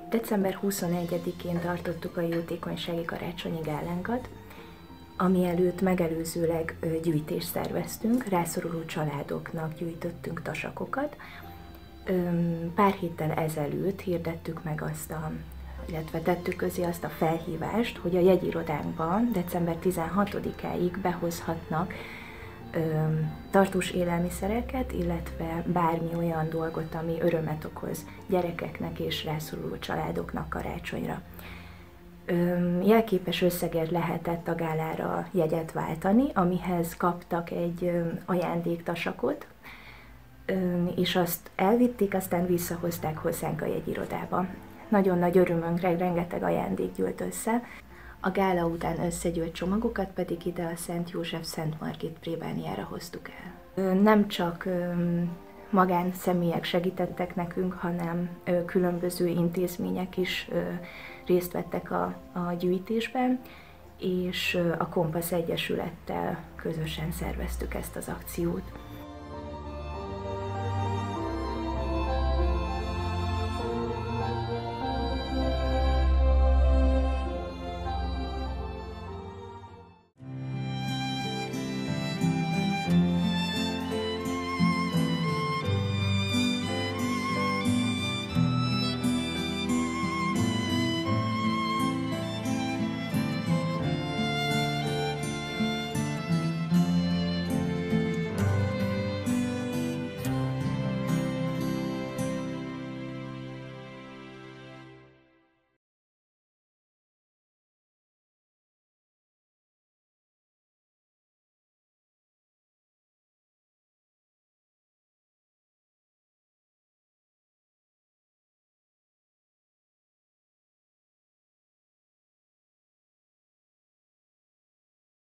December 21-én tartottuk a jótékonysági karácsonyi gálánkat, ami előtt megelőzőleg gyűjtést szerveztünk, rászoruló családoknak gyűjtöttünk tasakokat. Pár héttel ezelőtt hirdettük meg illetve tettük közé azt a felhívást, hogy a jegyirodánkban december 16-áig behozhatnak tartós élelmiszereket, illetve bármi olyan dolgot, ami örömet okoz gyerekeknek és rászoruló családoknak karácsonyra. Jelképes összegért lehetett a gálára jegyet váltani, amihez kaptak egy ajándéktasakot, és azt elvitték, aztán visszahozták hozzánk a jegyirodába. Nagyon nagy örömünkre rengeteg ajándék gyűlt össze. A gála után összegyűlt csomagokat pedig ide a Szent József-Szent Margit plébániára hoztuk el. Nem csak magánszemélyek segítettek nekünk, hanem különböző intézmények is részt vettek a gyűjtésben, és a Kompasz Egyesülettel közösen szerveztük ezt az akciót.